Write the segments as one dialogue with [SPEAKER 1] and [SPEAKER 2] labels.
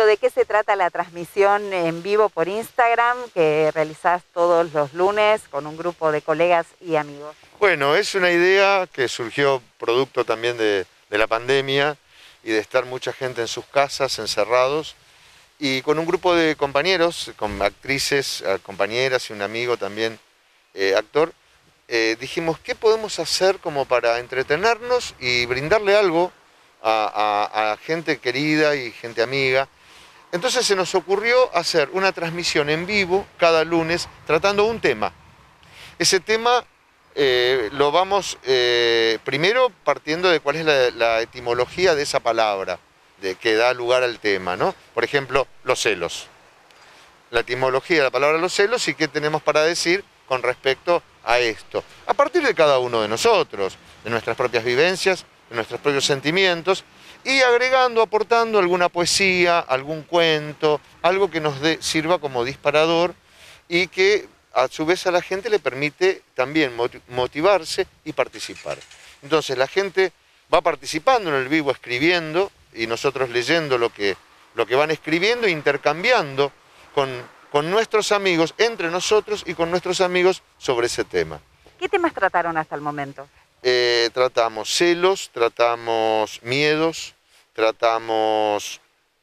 [SPEAKER 1] Claudio, ¿de qué se trata la transmisión en vivo por Instagram que realizás todos los lunes con un grupo de colegas y amigos?
[SPEAKER 2] Bueno, es una idea que surgió producto también de la pandemia y de estar mucha gente en sus casas, encerrados, y con un grupo de compañeros, con actrices, compañeras y un amigo también, actor, dijimos, ¿qué podemos hacer como para entretenernos y brindarle algo a gente querida y gente amiga? Entonces se nos ocurrió hacer una transmisión en vivo cada lunes tratando un tema. Ese tema lo vamos primero partiendo de cuál es la etimología de esa palabra que da lugar al tema, ¿no? Por ejemplo, los celos. La etimología de la palabra los celos y qué tenemos para decir con respecto a esto. A partir de cada uno de nosotros, de nuestras propias vivencias, de nuestros propios sentimientos, y agregando, aportando alguna poesía, algún cuento, algo que nos sirva como disparador y que a su vez a la gente le permite también motivarse y participar. Entonces la gente va participando en el vivo, escribiendo, y nosotros leyendo lo que van escribiendo, intercambiando con nuestros amigos, entre nosotros y con nuestros amigos sobre ese tema.
[SPEAKER 1] ¿Qué temas trataron hasta el momento?
[SPEAKER 2] Tratamos celos, tratamos miedos, tratamos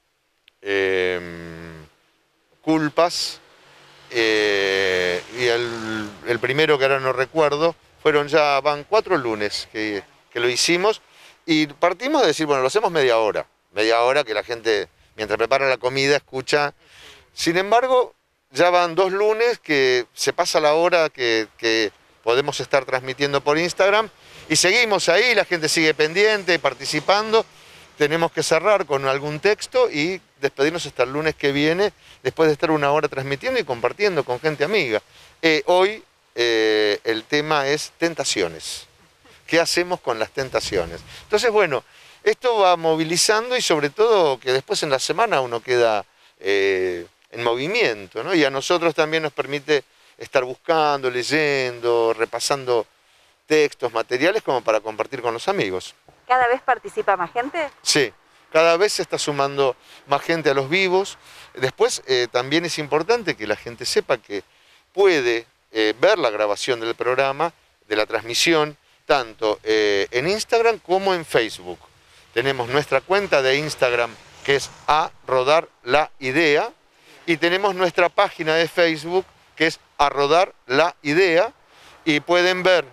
[SPEAKER 2] culpas, y el primero que ahora no recuerdo, van 4 lunes que lo hicimos, y partimos de decir, bueno, lo hacemos media hora que la gente, mientras prepara la comida, escucha. Sin embargo, ya van 2 lunes que se pasa la hora que podemos estar transmitiendo por Instagram, y seguimos ahí, la gente sigue pendiente, participando. Tenemos que cerrar con algún texto y despedirnos hasta el lunes que viene, después de estar 1 hora transmitiendo y compartiendo con gente amiga. Hoy el tema es tentaciones. ¿Qué hacemos con las tentaciones? Entonces, bueno, esto va movilizando y sobre todo que después en la semana uno queda en movimiento, ¿no? Y a nosotros también nos permite estar buscando, leyendo, repasando textos, materiales como para compartir con los amigos.
[SPEAKER 1] ¿Cada vez participa más gente?
[SPEAKER 2] Sí, cada vez se está sumando más gente a los vivos. Después también es importante que la gente sepa que puede ver la grabación del programa, de la transmisión, tanto en Instagram como en Facebook. Tenemos nuestra cuenta de Instagram que es A Rodar la Idea y tenemos nuestra página de Facebook que es A Rodar la Idea y pueden ver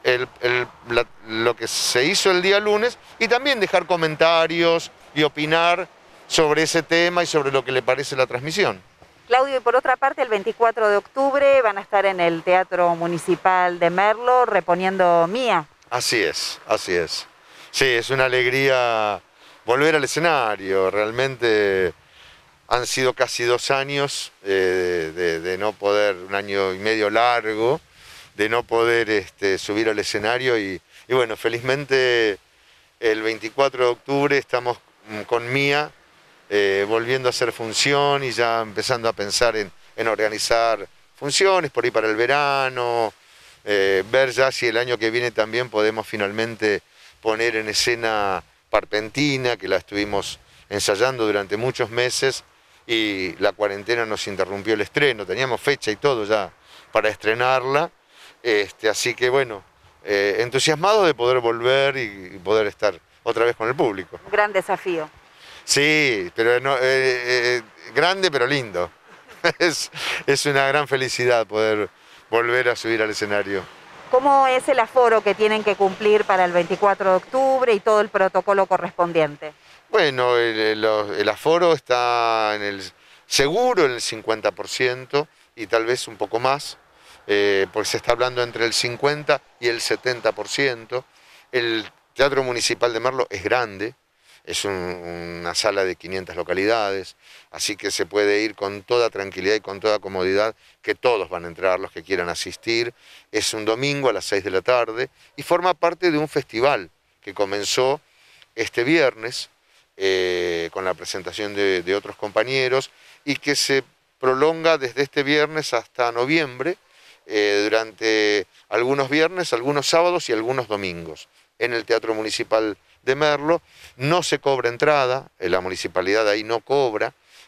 [SPEAKER 2] lo que se hizo el día lunes y también dejar comentarios y opinar sobre ese tema y sobre lo que le parece la transmisión.
[SPEAKER 1] Claudio, y por otra parte, el 24 de octubre van a estar en el Teatro Municipal de Merlo reponiendo Mía.
[SPEAKER 2] Así es, así es. Sí, es una alegría volver al escenario. Realmente han sido casi 2 años de no poder, 1 año y medio largo, de no poder subir al escenario y bueno, felizmente el 24 de octubre estamos con Mía volviendo a hacer función y ya empezando a pensar en organizar funciones por ahí para el verano, ver ya si el año que viene también podemos finalmente poner en escena Parpentina, que la estuvimos ensayando durante muchos meses y la cuarentena nos interrumpió el estreno, teníamos fecha y todo ya para estrenarla, así que bueno, entusiasmado de poder volver y poder estar otra vez con el público.
[SPEAKER 1] Un gran desafío.
[SPEAKER 2] Sí, pero no, grande pero lindo. Es una gran felicidad poder volver a subir al escenario.
[SPEAKER 1] ¿Cómo es el aforo que tienen que cumplir para el 24 de octubre y todo el protocolo correspondiente?
[SPEAKER 2] Bueno, el aforo está seguro en el 50% y tal vez un poco más, porque se está hablando entre el 50 y el 70%. El Teatro Municipal de Merlo es grande, es una sala de 500 localidades, así que se puede ir con toda tranquilidad y con toda comodidad, que todos van a entrar los que quieran asistir. Es un domingo a las 6 de la tarde y forma parte de un festival que comenzó este viernes con la presentación de otros compañeros y que se prolonga desde este viernes hasta noviembre, durante algunos viernes, algunos sábados y algunos domingos en el Teatro Municipal de Merlo. No se cobra entrada, la municipalidad ahí no cobra,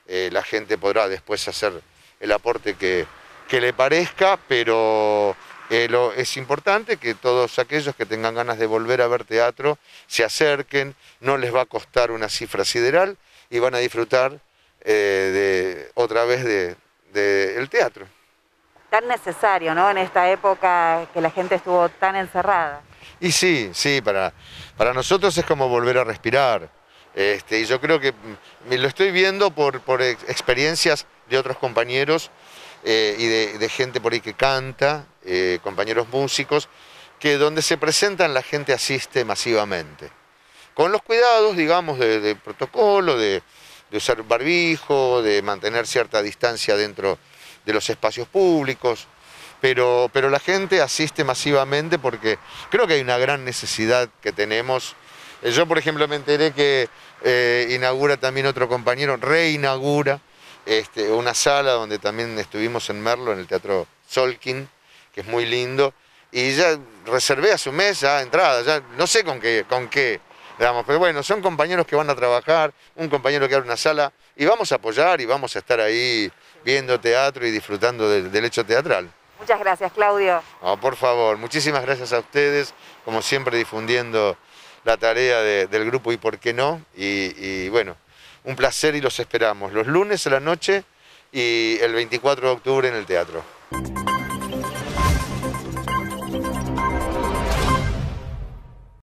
[SPEAKER 2] la gente podrá después hacer el aporte que le parezca, pero es importante que todos aquellos que tengan ganas de volver a ver teatro se acerquen, no les va a costar una cifra sideral y van a disfrutar otra vez del teatro.
[SPEAKER 1] Tan necesario, ¿no? En esta época que la gente estuvo tan encerrada.
[SPEAKER 2] Y sí, para nosotros es como volver a respirar. Y yo creo que lo estoy viendo por experiencias de otros compañeros y de gente por ahí que canta, compañeros músicos, que donde se presentan la gente asiste masivamente. Con los cuidados, digamos, de protocolo, de usar barbijo, de mantener cierta distancia dentro de los espacios públicos, pero la gente asiste masivamente porque creo que hay una gran necesidad que tenemos. Yo, por ejemplo, me enteré que inaugura también otro compañero, reinaugura una sala donde también estuvimos en Merlo, en el Teatro Solkin, que es muy lindo, y ya reservé hace un mes ya entrada, ya no sé con qué, digamos, pero bueno, son compañeros que van a trabajar, un compañero que abre una sala, y vamos a apoyar y vamos a estar ahí viendo teatro y disfrutando del hecho teatral.
[SPEAKER 1] Muchas gracias, Claudio.
[SPEAKER 2] No, por favor, muchísimas gracias a ustedes, como siempre difundiendo la tarea del grupo Y Por Qué No, y bueno, un placer y los esperamos los lunes a la noche y el 24 de octubre en el teatro.